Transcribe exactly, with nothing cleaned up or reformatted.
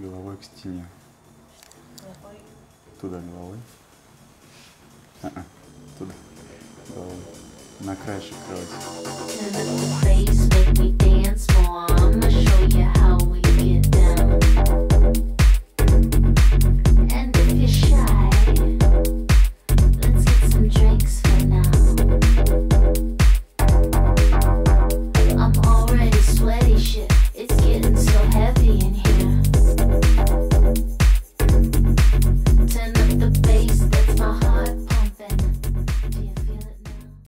головой к стене. Головой. Туда головой. А-а. Туда головой. На краешек кровати.